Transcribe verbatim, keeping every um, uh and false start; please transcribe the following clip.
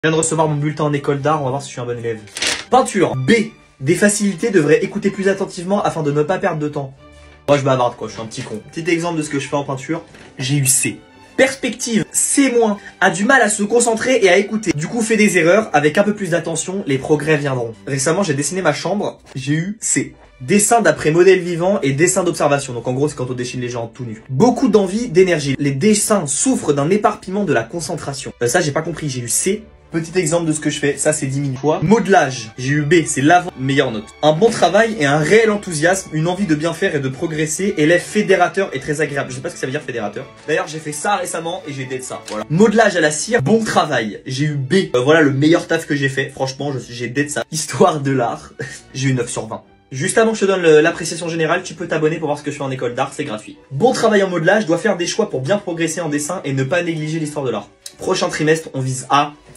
Je viens de recevoir mon bulletin en école d'art, on va voir si je suis un bon élève. Peinture. B. Des facilités devraient écouter plus attentivement afin de ne pas perdre de temps. Moi je bavarde quoi, je suis un petit con. Petit exemple de ce que je fais en peinture, j'ai eu C. Perspective, C-, a du mal à se concentrer et à écouter. Du coup fait des erreurs, avec un peu plus d'attention, les progrès viendront. Récemment j'ai dessiné ma chambre, j'ai eu C. Dessin d'après modèle vivant et dessin d'observation. Donc en gros c'est quand on dessine les gens tout nus. Beaucoup d'envie, d'énergie. Les dessins souffrent d'un éparpillement de la concentration. Euh, ça j'ai pas compris, j'ai eu C. Petit exemple de ce que je fais, ça c'est dix mille fois. Modelage, j'ai eu B, c'est l'avant, meilleure note. Un bon travail et un réel enthousiasme, une envie de bien faire et de progresser. Élève fédérateur et très agréable. Je sais pas ce que ça veut dire fédérateur. D'ailleurs j'ai fait ça récemment et j'ai été de ça. Voilà. Modelage à la cire, bon travail. J'ai eu B. Euh, voilà le meilleur taf que j'ai fait. Franchement, j'ai été de ça. Histoire de l'art, j'ai eu neuf sur vingt. Juste avant que je te donne l'appréciation générale, tu peux t'abonner pour voir ce que je fais en école d'art, c'est gratuit. Bon travail en modelage, dois faire des choix pour bien progresser en dessin et ne pas négliger l'histoire de l'art. Prochain trimestre, on vise A,